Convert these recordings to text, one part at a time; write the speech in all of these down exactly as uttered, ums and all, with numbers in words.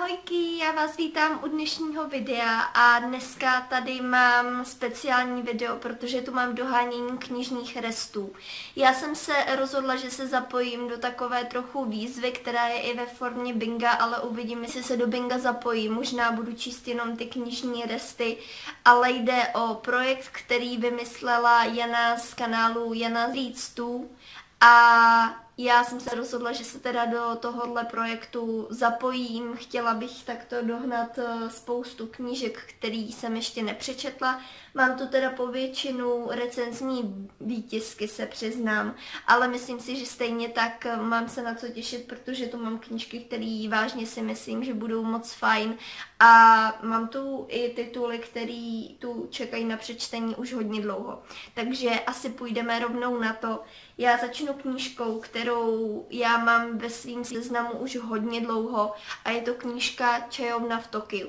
Ahojky, já vás vítám u dnešního videa a dneska tady mám speciální video, protože tu mám dohánění knižních restů. Já jsem se rozhodla, že se zapojím do takové trochu výzvy, která je i ve formě binga, ale uvidím, jestli se do binga zapojím. Možná budu číst jenom ty knižní resty, ale jde o projekt, který vymyslela Jana z kanálu Jana Říctů. A já jsem se rozhodla, že se teda do tohohle projektu zapojím. Chtěla bych takto dohnat spoustu knížek, který jsem ještě nepřečetla. Mám tu teda po většinu recenzní výtisky, se přiznám, ale myslím si, že stejně tak mám se na co těšit, protože tu mám knížky, které vážně si myslím, že budou moc fajn. A mám tu i tituly, které tu čekají na přečtení už hodně dlouho. Takže asi půjdeme rovnou na to. Já začnu knížkou, kterou já mám ve svým seznamu už hodně dlouho a je to knížka Čajovna v Tokiu.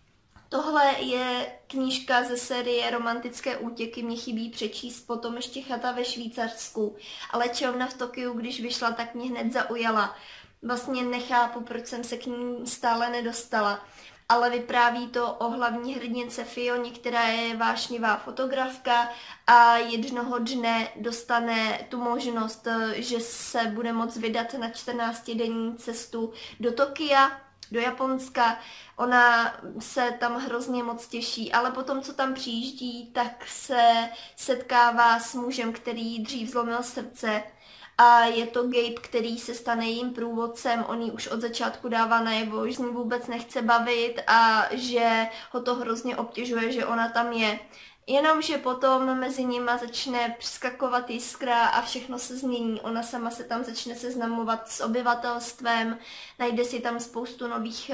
Tohle je knížka ze série Romantické útěky, mě chybí přečíst, potom ještě Chata ve Švýcarsku, ale Čajovna v Tokiu, když vyšla, tak mě hned zaujala. Vlastně nechápu, proč jsem se k ní stále nedostala, ale vypráví to o hlavní hrdince Fioně, která je vášnivá fotografka a jednoho dne dostane tu možnost, že se bude moct vydat na čtrnáctidenní cestu do Tokia, do Japonska. Ona se tam hrozně moc těší, ale potom, co tam přijíždí, tak se setkává s mužem, který dřív zlomil srdce. A je to Gabe, který se stane jejím průvodcem, on jí už od začátku dává najevo, že s ní vůbec nechce bavit a že ho to hrozně obtěžuje, že ona tam je. Jenomže potom mezi nima začne přeskakovat jiskra a všechno se změní. Ona sama se tam začne seznamovat s obyvatelstvem, najde si tam spoustu nových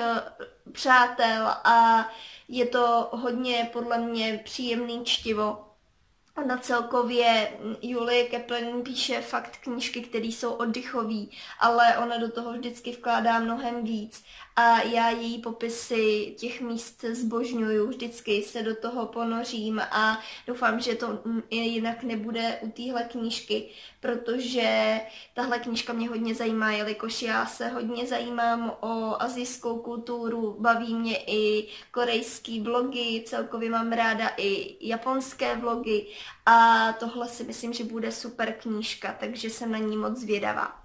přátel a je to hodně podle mě příjemný čtivo. Ona celkově, Julie Kaplan píše fakt knížky, které jsou oddychové, ale ona do toho vždycky vkládá mnohem víc. A já její popisy těch míst zbožňuju, vždycky se do toho ponořím a doufám, že to jinak nebude u téhle knížky, protože tahle knížka mě hodně zajímá, jelikož já se hodně zajímám o asijskou kulturu, baví mě i korejský vlogy, celkově mám ráda i japonské vlogy a tohle si myslím, že bude super knížka, takže jsem na ní moc zvědavá.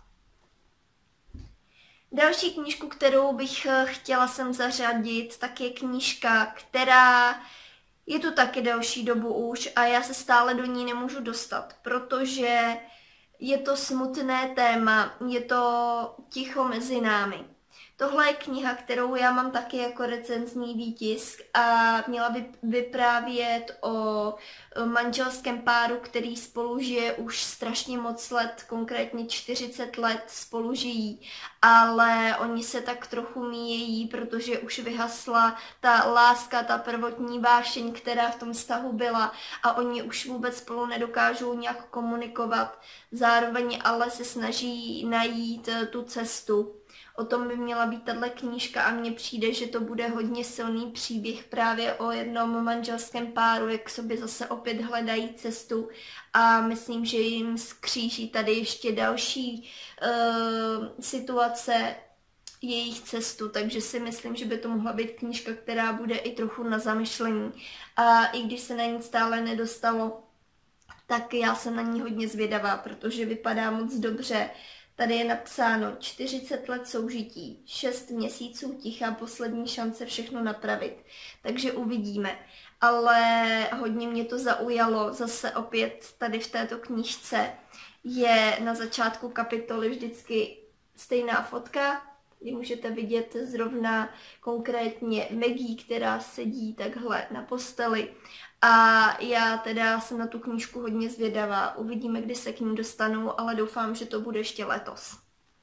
Další knížku, kterou bych chtěla sem zařadit, tak je knížka, která je tu taky delší dobu už a já se stále do ní nemůžu dostat, protože je to smutné téma, je to Ticho mezi námi. Tohle je kniha, kterou já mám taky jako recenzní výtisk a měla by vyprávět o manželském páru, který spolu žije už strašně moc let, konkrétně čtyřicet let spolu žijí, ale oni se tak trochu míjejí, protože už vyhasla ta láska, ta prvotní vášeň, která v tom vztahu byla a oni už vůbec spolu nedokážou nějak komunikovat, zároveň ale se snaží najít tu cestu. O tom by měla být tato knížka a mně přijde, že to bude hodně silný příběh právě o jednom manželském páru, jak sobě zase opět hledají cestu a myslím, že jim skříží tady ještě další uh, situace jejich cestu, takže si myslím, že by to mohla být knížka, která bude i trochu na zamyšlení. A i když se na ní stále nedostalo, tak já jsem na ní hodně zvědavá, protože vypadá moc dobře. Tady je napsáno čtyřicet let soužití, šest měsíců ticha, poslední šance všechno napravit. Takže uvidíme. Ale hodně mě to zaujalo. Zase opět tady v této knížce je na začátku kapitoly vždycky stejná fotka. Kdy můžete vidět zrovna konkrétně Maggie, která sedí takhle na posteli. A já teda jsem na tu knížku hodně zvědavá. Uvidíme, kdy se k ní dostanu, ale doufám, že to bude ještě letos.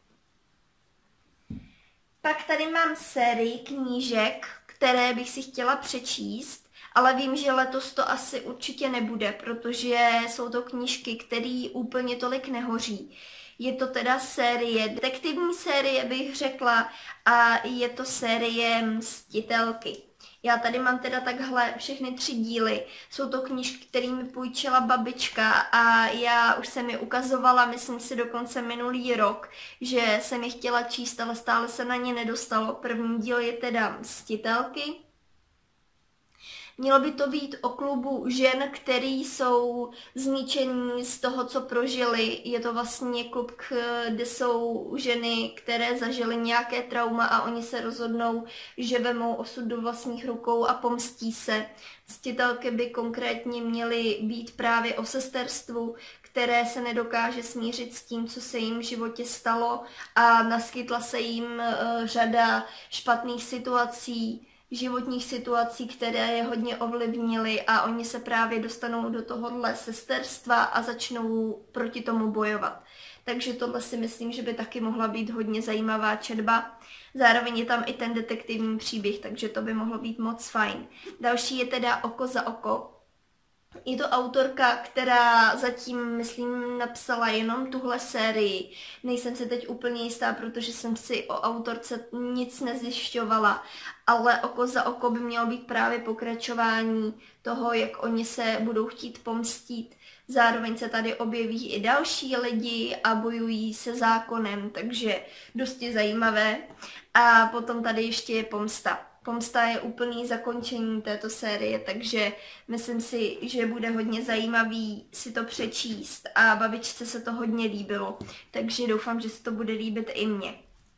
Pak tady mám sérii knížek, které bych si chtěla přečíst, ale vím, že letos to asi určitě nebude, protože jsou to knížky, které úplně tolik nehoří. Je to teda série, detektivní série bych řekla, a je to série Mstitelky. Já tady mám teda takhle všechny tři díly. Jsou to knížky, které mi půjčila babička a já už jsem je ukazovala, myslím si dokonce minulý rok, že jsem je chtěla číst, ale stále se na ně nedostalo. První díl je teda Mstitelky. Mělo by to být o klubu žen, který jsou zničení z toho, co prožili. Je to vlastně klub, kde jsou ženy, které zažily nějaké trauma a oni se rozhodnou, že vemou osud do vlastních rukou a pomstí se. Mstitelky by konkrétně měly být právě o sesterstvu, které se nedokáže smířit s tím, co se jim v životě stalo a naskytla se jim řada špatných situací, životních situací, které je hodně ovlivnily a oni se právě dostanou do tohohle sesterstva a začnou proti tomu bojovat. Takže tohle si myslím, že by taky mohla být hodně zajímavá četba. Zároveň je tam i ten detektivní příběh, takže to by mohlo být moc fajn. Další je teda Oko za oko. Je to autorka, která zatím, myslím, napsala jenom tuhle sérii. Nejsem si teď úplně jistá, protože jsem si o autorce nic nezjišťovala, ale Oko za oko by mělo být právě pokračování toho, jak oni se budou chtít pomstít. Zároveň se tady objeví i další lidi a bojují se zákonem, takže dosti zajímavé. A potom tady ještě je pomsta. Pomsta je úplný zakončení této série, takže myslím si, že bude hodně zajímavý si to přečíst a babičce se to hodně líbilo, takže doufám, že se to bude líbit i mně.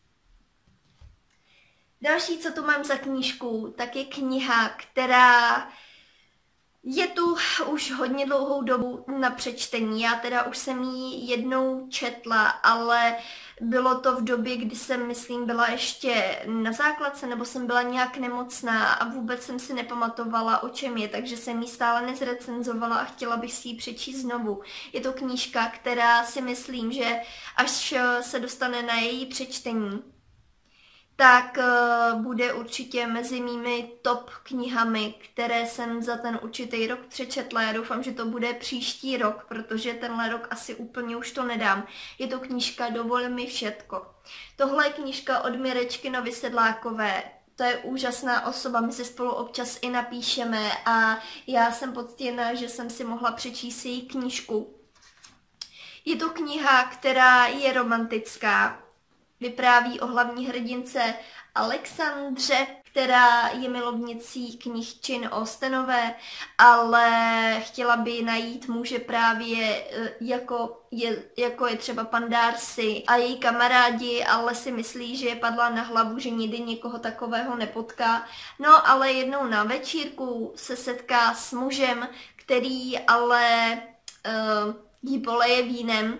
Další, co tu mám za knížku, tak je kniha, která je tu už hodně dlouhou dobu na přečtení. Já teda už jsem ji jednou četla, ale bylo to v době, kdy jsem, myslím, byla ještě na základce, nebo jsem byla nějak nemocná a vůbec jsem si nepamatovala, o čem je, takže jsem ji stále nezrecenzovala a chtěla bych si ji přečíst znovu. Je to knížka, která si myslím, že až se dostane na její přečtení, tak uh, bude určitě mezi mými top knihami, které jsem za ten určitý rok přečetla. Já doufám, že to bude příští rok, protože tenhle rok asi úplně už to nedám. Je to knížka Dovol mi všetko. Tohle je knížka od Mirečky Novysedlákové. To je úžasná osoba, my si spolu občas i napíšeme a já jsem poctěna, že jsem si mohla přečíst její knížku. Je to kniha, která je romantická. Vypráví o hlavní hrdince Alexandře, která je milovnicí knih Jane Austenové, ale chtěla by najít muže právě jako je, jako je třeba pan Darcy a její kamarádi, ale si myslí, že je padla na hlavu, že nikdy někoho takového nepotká. No ale jednou na večírku se setká s mužem, který ale uh, jí poleje vínem,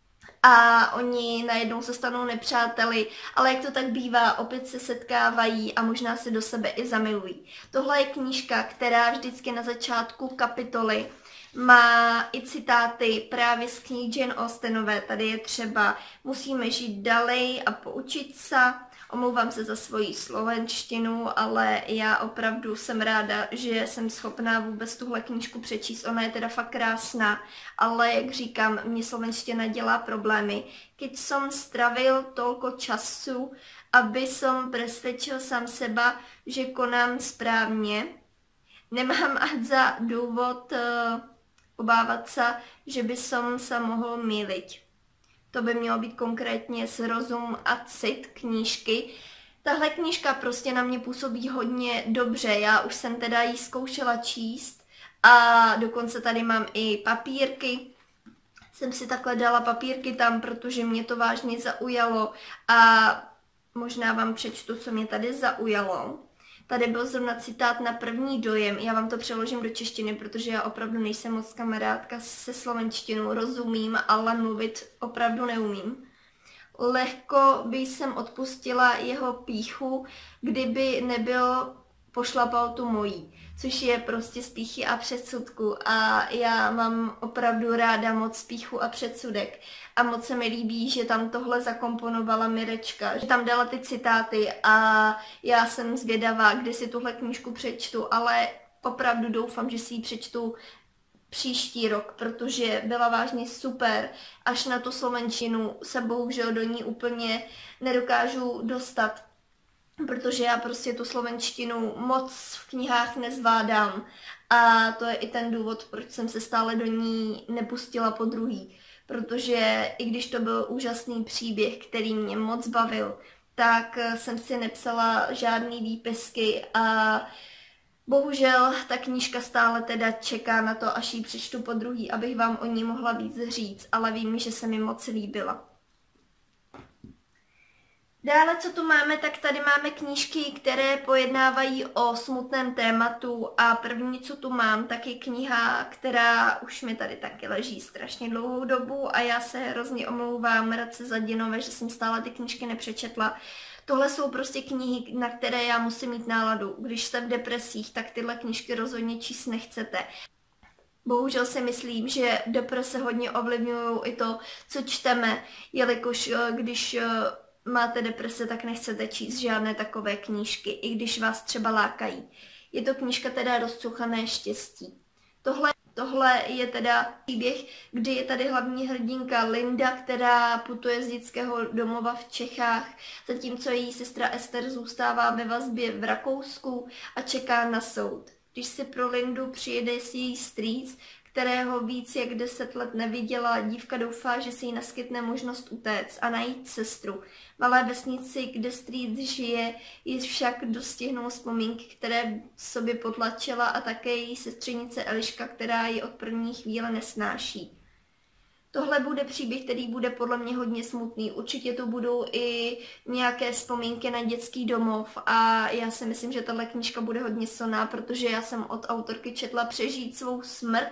a oni najednou se stanou nepřáteli, ale jak to tak bývá, opět se setkávají a možná se do sebe i zamilují. Tohle je knížka, která vždycky na začátku kapitoly má i citáty právě z knih Jane Austenové. Tady je třeba musíme žít dalej a poučit se. Omlouvám se za svoji slovenštinu, ale já opravdu jsem ráda, že jsem schopná vůbec tuhle knížku přečíst. Ona je teda fakt krásná, ale jak říkám, mě slovenština dělá problémy. Keď som stravil toľko času, aby som presvedčil sám seba, že konám správně, nemám ať za důvod uh, obávat se, že by som sa mohl mýliť. To by mělo být konkrétně s rozum a cit knížky. Tahle knížka prostě na mě působí hodně dobře. Já už jsem teda ji zkoušela číst a dokonce tady mám i papírky. Jsem si takhle dala papírky tam, protože mě to vážně zaujalo a možná vám přečtu, co mě tady zaujalo. Tady byl zrovna citát na první dojem, já vám to přeložím do češtiny, protože já opravdu nejsem moc kamarádka se slovenštinou, rozumím, ale mluvit opravdu neumím. Lehko by jsem odpustila jeho pýchu, kdyby nebyl pošlapal tu mojí, což je prostě z pýchy a předsudku a já mám opravdu ráda moc pýchu a předsudek a moc se mi líbí, že tam tohle zakomponovala Mirečka, že tam dala ty citáty a já jsem zvědavá, kdy si tuhle knížku přečtu, ale opravdu doufám, že si ji přečtu příští rok, protože byla vážně super, až na tu slovenčinu se bohužel do ní úplně nedokážu dostat. protože já prostě tu slovenštinu moc v knihách nezvládám a to je i ten důvod, proč jsem se stále do ní nepustila po druhý, protože i když to byl úžasný příběh, který mě moc bavil, tak jsem si nepsala žádný výpisky a bohužel ta knížka stále teda čeká na to, až ji přečtu po druhý, abych vám o ní mohla víc říct, ale vím, že se mi moc líbila. Dále, co tu máme, tak tady máme knížky, které pojednávají o smutném tématu a první, co tu mám, tak je kniha, která už mi tady taky leží strašně dlouhou dobu a já se hrozně omlouvám Radce Zadinové, že jsem stále ty knížky nepřečetla. Tohle jsou prostě knihy, na které já musím mít náladu. Když jste v depresích, tak tyhle knížky rozhodně číst nechcete. Bohužel si myslím, že deprese hodně ovlivňují i to, co čteme, jelikož když máte deprese, tak nechcete číst žádné takové knížky, i když vás třeba lákají. Je to knížka teda Rozcuchané štěstí. Tohle, tohle je teda příběh, kdy je tady hlavní hrdinka Linda, která putuje z dětského domova v Čechách, zatímco její sestra Ester zůstává ve vazbě v Rakousku a čeká na soud. Když si pro Lindu přijede s její strýc, kterého víc jak deset let neviděla, dívka doufá, že si jí naskytne možnost utéct a najít sestru. Malé vesnici, kde strýc žije, ji však dostihnou vzpomínky, které sobě potlačila a také její sestřenice Eliška, která ji od první chvíle nesnáší. Tohle bude příběh, který bude podle mě hodně smutný. Určitě tu budou i nějaké vzpomínky na dětský domov a já si myslím, že tahle knížka bude hodně silná, protože já jsem od autorky četla Přežít svou smrt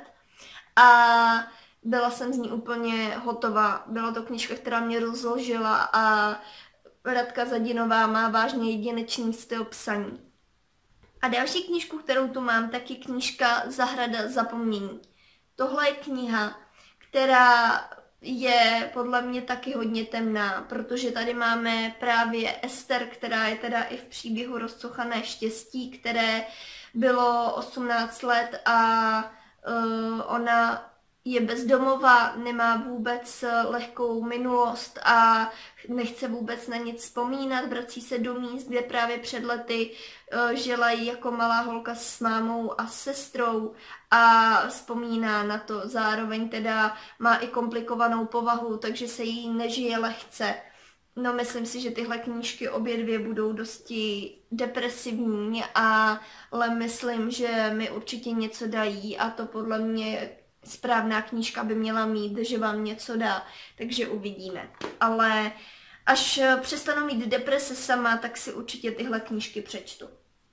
a byla jsem z ní úplně hotová. Byla to knížka, která mě rozložila a Radka Zadinová má vážně jedinečný styl psaní. A další knížku, kterou tu mám, tak je knížka Zahrada zapomnění. Tohle je kniha, která je podle mě taky hodně temná, protože tady máme právě Ester, která je teda i v příběhu Rozcuchané štěstí, které bylo osmnáct let a uh, ona je bezdomová, nemá vůbec lehkou minulost a nechce vůbec na nic vzpomínat, vrací se do míst, kde právě před lety uh, žila jako malá holka s mámou a sestrou a vzpomíná na to. Zároveň teda má i komplikovanou povahu, takže se jí nežije lehce. No, myslím si, že tyhle knížky obě dvě budou dosti depresivní, ale myslím, že mi určitě něco dají a to podle mě správná knížka by měla mít, že vám něco dá, takže uvidíme. Ale až přestanu mít deprese sama, tak si určitě tyhle knížky přečtu.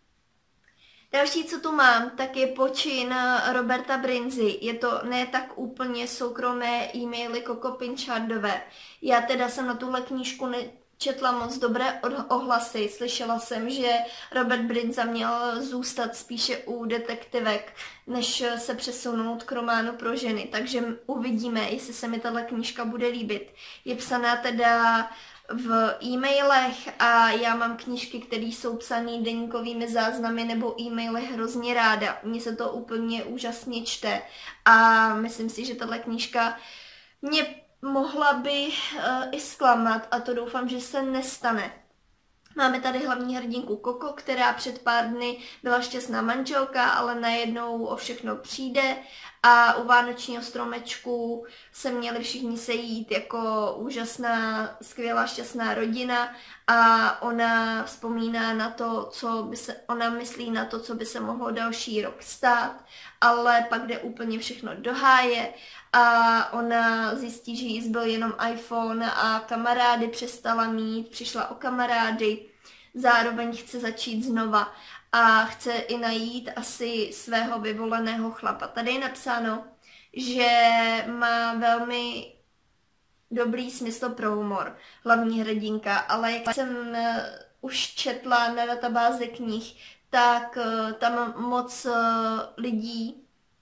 Další, co tu mám, tak je počin Roberta Brinzy. Je to ne tak úplně soukromé e-maily Koko Pinchardové. Já teda jsem na tuhle knížku četla moc dobré ohlasy. Slyšela jsem, že Robert Brinza měl zůstat spíše u detektivek, než se přesunout k románu pro ženy. Takže uvidíme, jestli se mi tahle knížka bude líbit. Je psaná teda v e-mailech a já mám knížky, které jsou psané deníkovými záznamy nebo e-maily hrozně ráda. Mně se to úplně úžasně čte a myslím si, že tahle knížka mě mohla by uh, i zklamat a to doufám, že se nestane. Máme tady hlavní hrdinku Koko, která před pár dny byla šťastná manželka, ale najednou o všechno přijde a u vánočního stromečku se měli všichni sejít jako úžasná, skvělá, šťastná rodina a ona vzpomíná na to, co by se, ona myslí na to, co by se mohlo další rok stát, ale pak jde úplně všechno do háje a ona zjistí, že jí zbyl jenom iPhone a kamarády přestala mít, přišla o kamarády, zároveň chce začít znova a chce i najít asi svého vyvoleného chlapa. Tady je napsáno, že má velmi dobrý smysl pro humor, hlavní hrdinka, ale jak jsem už četla na databázi knih, tak tam moc lidí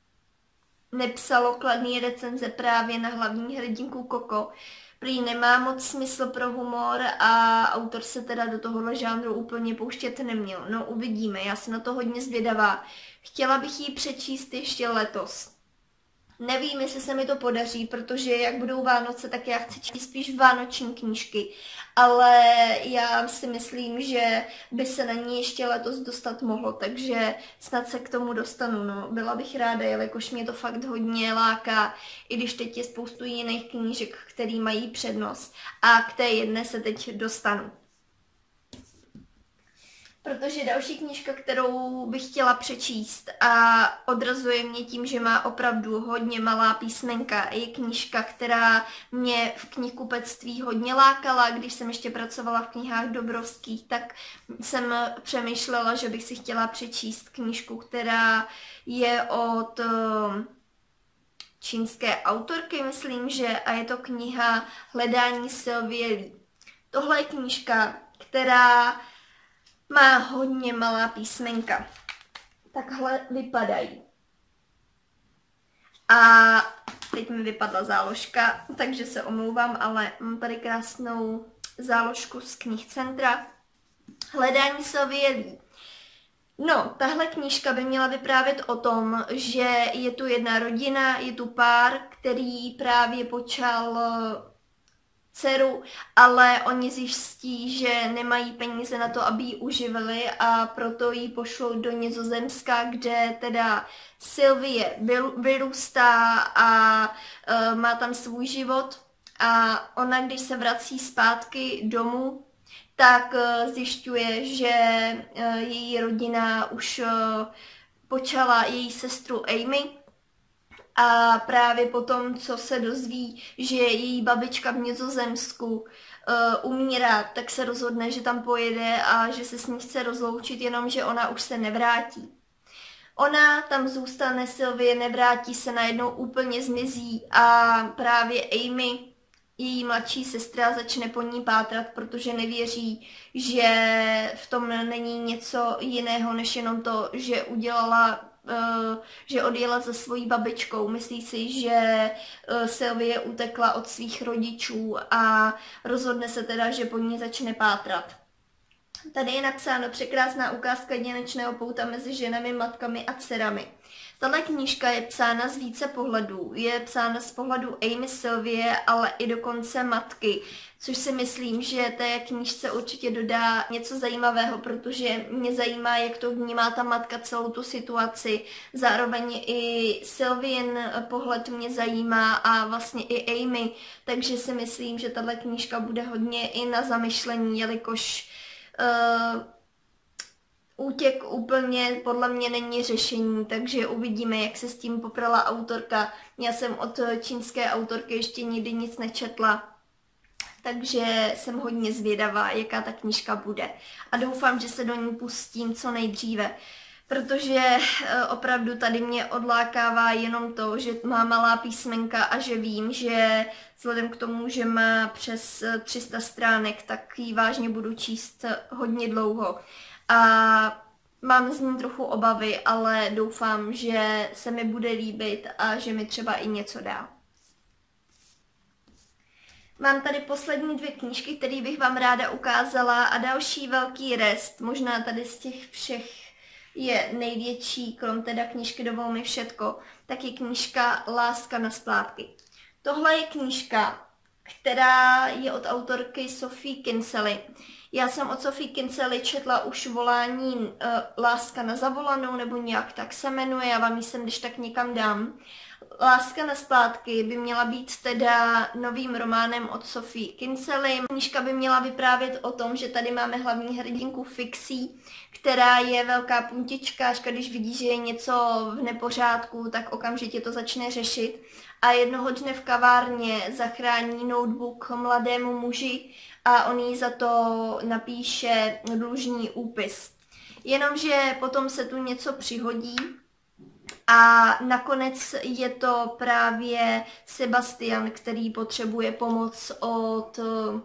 nepsalo kladný recenze právě na hlavní hrdinku Koko. Prý nemá moc smysl pro humor a autor se teda do tohohle žánru úplně pouštět neměl. No, uvidíme, já jsem na to hodně zvědavá. Chtěla bych ji přečíst ještě letos. Nevím, jestli se mi to podaří, protože jak budou Vánoce, tak já chci číst spíš vánoční knížky. Ale já si myslím, že by se na ní ještě letos dostat mohlo, takže snad se k tomu dostanu. No. Byla bych ráda, jelikož mě to fakt hodně láká, i když teď je spoustu jiných knížek, které mají přednost. A k té jedné se teď dostanu. Protože další knížka, kterou bych chtěla přečíst a odrazuje mě tím, že má opravdu hodně malá písmenka, je knížka, která mě v knihkupectví hodně lákala. Když jsem ještě pracovala v knihách Dobrovských, tak jsem přemýšlela, že bych si chtěla přečíst knížku, která je od čínské autorky, myslím, že, a je to kniha Hledání Sylvie Lee. Tohle je knížka, která má hodně malá písmenka. Takhle vypadají. A teď mi vypadla záložka, takže se omlouvám, ale mám tady krásnou záložku z knihcentra. Hledání Sylvie Lee. No, tahle knížka by měla vyprávět o tom, že je tu jedna rodina, je tu pár, který právě počal dceru, ale oni zjistí, že nemají peníze na to, aby ji uživili, a proto ji pošlou do Nizozemska, kde teda Sylvie vyrůstá a uh, má tam svůj život. A ona, když se vrací zpátky domů, tak uh, zjišťuje, že uh, její rodina už uh, počala její sestru Amy. A právě potom, co se dozví, že její babička v Nizozemsku uh, umírá, tak se rozhodne, že tam pojede a že se s ní chce rozloučit, jenomže ona už se nevrátí. Ona tam zůstane, Sylvie nevrátí se, najednou úplně zmizí a právě Amy, její mladší sestra, začne po ní pátrat, protože nevěří, že v tom není něco jiného, než jenom to, že udělala Uh, že odjela za svojí babičkou. Myslí si, že uh, Sylvie utekla od svých rodičů a rozhodne se teda, že po ní začne pátrat. Tady je napsáno překrásná ukázka jedinečného pouta mezi ženami, matkami a dcerami. Tahle knížka je psána z více pohledů. Je psána z pohledu Amy, Sylvie, ale i dokonce matky, což si myslím, že té knížce určitě dodá něco zajímavého, protože mě zajímá, jak to vnímá ta matka celou tu situaci. Zároveň i Sylvien pohled mě zajímá a vlastně i Amy, takže si myslím, že tahle knížka bude hodně i na zamyšlení, jelikož uh, útěk úplně podle mě není řešení, takže uvidíme, jak se s tím poprala autorka. Já jsem od čínské autorky ještě nikdy nic nečetla, takže jsem hodně zvědavá, jaká ta knížka bude. A doufám, že se do ní pustím co nejdříve, protože opravdu tady mě odlákává jenom to, že má malá písmenka a že vím, že vzhledem k tomu, že má přes tři sta stránek, tak ji vážně budu číst hodně dlouho. A mám z ní trochu obavy, ale doufám, že se mi bude líbit a že mi třeba i něco dá. Mám tady poslední dvě knížky, které bych vám ráda ukázala, a další velký rest, možná tady z těch všech je největší, krom teda knížky Dovol mi všetko, tak je knížka Láska na splátky. Tohle je knížka, která je od autorky Sophie Kinsella. Já jsem od Sophie Kinsella četla už Volání uh, Láska na zavolanou, nebo nějak tak se jmenuje, já vám ji sem když tak někam dám. Láska na splátky by měla být teda novým románem od Sophie Kinsella. Knížka by měla vyprávět o tom, že tady máme hlavní hrdinku Fixie, která je velká puntičkářka, když vidí, že je něco v nepořádku, tak okamžitě to začne řešit. A jednoho dne v kavárně zachrání notebook mladému muži a on jí za to napíše dlužný úpis. Jenomže potom se tu něco přihodí a nakonec je to právě Sebastian, který potřebuje pomoc od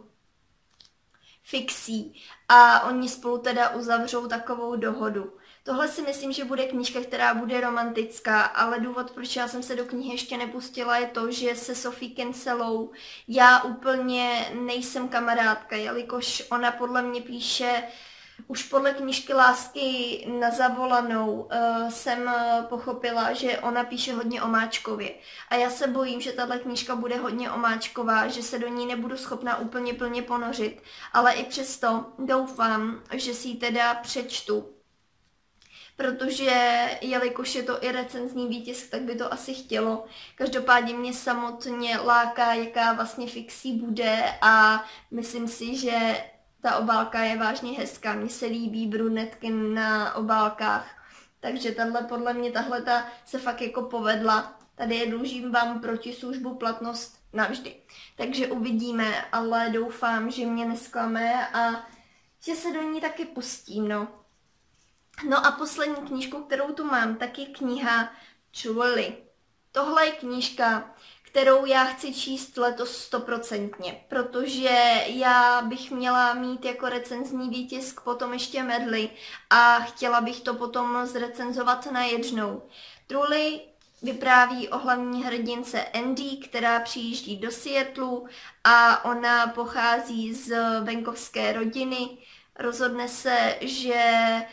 Fixie a oni spolu teda uzavřou takovou dohodu. Tohle si myslím, že bude knížka, která bude romantická, ale důvod, proč já jsem se do knihy ještě nepustila, je to, že se Sophie Kinsellou já úplně nejsem kamarádka, jelikož ona podle mě píše Už podle knížky Lásky na zavolanou uh, jsem pochopila, že ona píše hodně o Máčkově. A já se bojím, že tahle knížka bude hodně omáčková, že se do ní nebudu schopna úplně plně ponořit. Ale i přesto doufám, že si ji teda přečtu. Protože jelikož je to i recenzní výtisk, tak by to asi chtělo. Každopádně mě samotně láká, jaká vlastně fixí bude a myslím si, že ta obálka je vážně hezká. Mně se líbí brunetky na obálkách, takže tahle, podle mě tahle ta se fakt jako povedla. Tady je dlužím vám protislužbu platnost navždy. Takže uvidíme, ale doufám, že mě nesklame a že se do ní taky pustím, no. No a poslední knížku, kterou tu mám, tak je kniha Truly. Tohle je knížka, kterou já chci číst letos stoprocentně, protože já bych měla mít jako recenzní výtisk potom ještě medly a chtěla bych to potom zrecenzovat najednou. Truly vypráví o hlavní hrdince Andy, která přijíždí do Seattlu a ona pochází z venkovské rodiny. Rozhodne se, že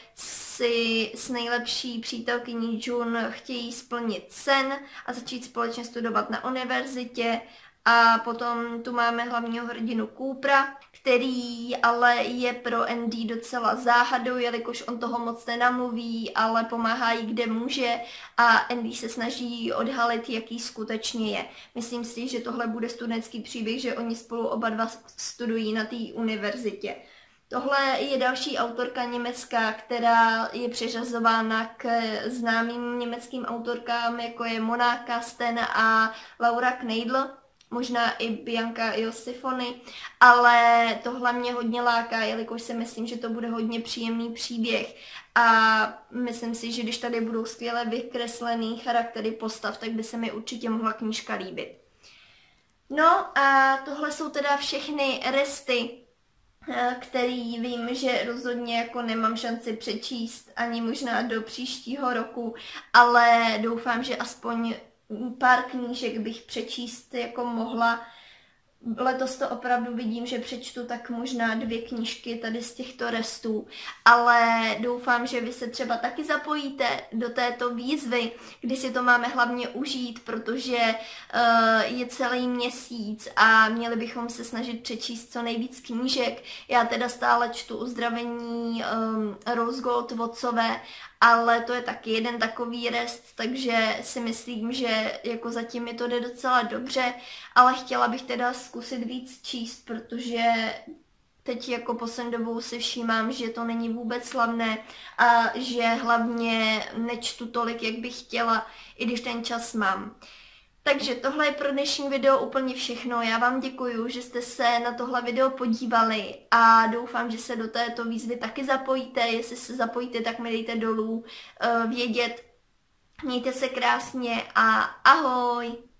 si s nejlepší přítelkyní June chtějí splnit sen a začít společně studovat na univerzitě. A potom tu máme hlavního hrdinu Coopera, který ale je pro Andy docela záhadou, jelikož on toho moc nenamluví, ale pomáhá jí kde může a Andy se snaží odhalit, jaký skutečně je. Myslím si, že tohle bude studentský příběh, že oni spolu oba dva studují na té univerzitě. Tohle je další autorka německá, která je přiřazována k známým německým autorkám, jako je Mona Kasten a Laura Kneidl, možná i Bianca Josifony, ale tohle mě hodně láká, jelikož si myslím, že to bude hodně příjemný příběh a myslím si, že když tady budou skvěle vykreslený charaktery postav, tak by se mi určitě mohla knížka líbit. No a tohle jsou teda všechny resty, který vím, že rozhodně jako nemám šanci přečíst ani možná do příštího roku, ale doufám, že aspoň pár knížek bych přečíst jako mohla. Letos to opravdu vidím, že přečtu tak možná dvě knížky tady z těchto restů, ale doufám, že vy se třeba taky zapojíte do této výzvy, kdy si to máme hlavně užít, protože uh, je celý měsíc a měli bychom se snažit přečíst co nejvíc knížek. Já teda stále čtu Uzdravení um, Rose Gold Watsové, ale to je taky jeden takový rest, takže si myslím, že jako zatím mi to jde docela dobře, ale chtěla bych teda zkusit víc číst, protože teď jako poslední dobou si všímám, že to není vůbec slavné a že hlavně nečtu tolik, jak bych chtěla, i když ten čas mám. Takže tohle je pro dnešní video úplně všechno. Já vám děkuju, že jste se na tohle video podívali a doufám, že se do této výzvy taky zapojíte. Jestli se zapojíte, tak mi dejte dolů uh, vědět. Mějte se krásně a ahoj!